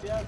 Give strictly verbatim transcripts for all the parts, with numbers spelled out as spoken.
Gracias.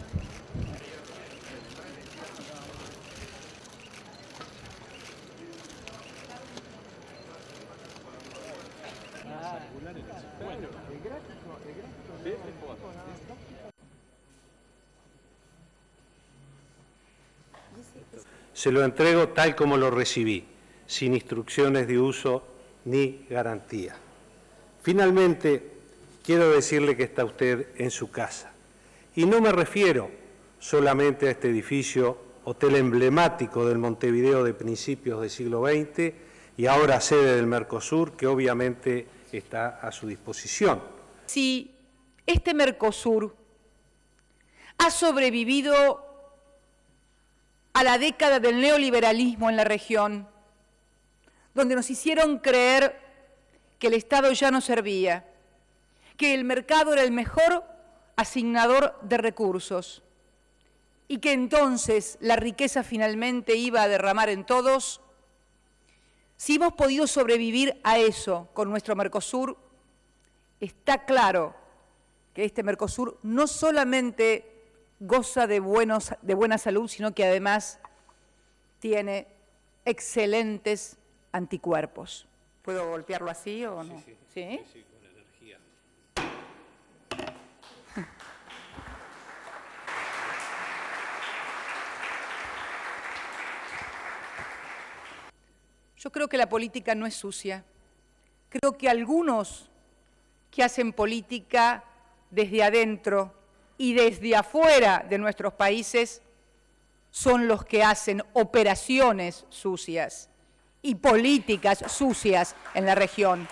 Se lo entrego tal como lo recibí, sin instrucciones de uso ni garantía. Finalmente, quiero decirle que está usted en su casa. Y no me refiero solamente a este edificio, hotel emblemático del Montevideo de principios del siglo veinte y ahora sede del Mercosur, que obviamente está a su disposición. Si este Mercosur ha sobrevivido a la década del neoliberalismo en la región, donde nos hicieron creer que el Estado ya no servía, que el mercado era el mejor asignador de recursos y que entonces la riqueza finalmente iba a derramar en todos. Si hemos podido sobrevivir a eso con nuestro Mercosur, está claro que este Mercosur no solamente goza de, buenos, de buena salud, sino que además tiene excelentes anticuerpos. ¿Puedo golpearlo así o no? Sí, sí, ¿Sí? sí, sí, con energía. Yo creo que la política no es sucia. Creo que algunos que hacen política desde adentro y desde afuera de nuestros países son los que hacen operaciones sucias y políticas sucias en la región.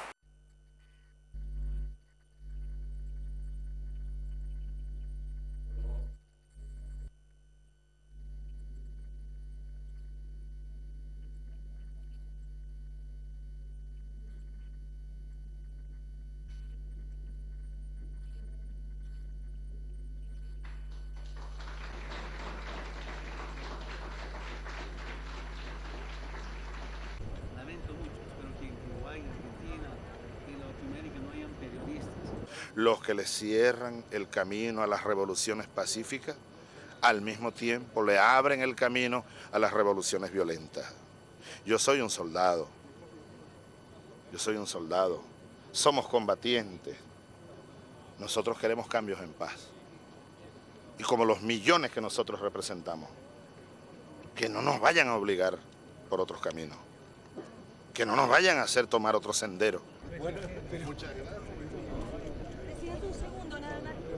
Lamento mucho, espero que en Uruguay, en Argentina, en Latinoamérica no hayan periodistas. Los que le cierran el camino a las revoluciones pacíficas, al mismo tiempo le abren el camino a las revoluciones violentas. Yo soy un soldado, yo soy un soldado, somos combatientes, nosotros queremos cambios en paz. Y como los millones que nosotros representamos, que no nos vayan a obligar por otros caminos, que no nos vayan a hacer tomar otro sendero. Bueno, muchas gracias. Presidente, un segundo nada más.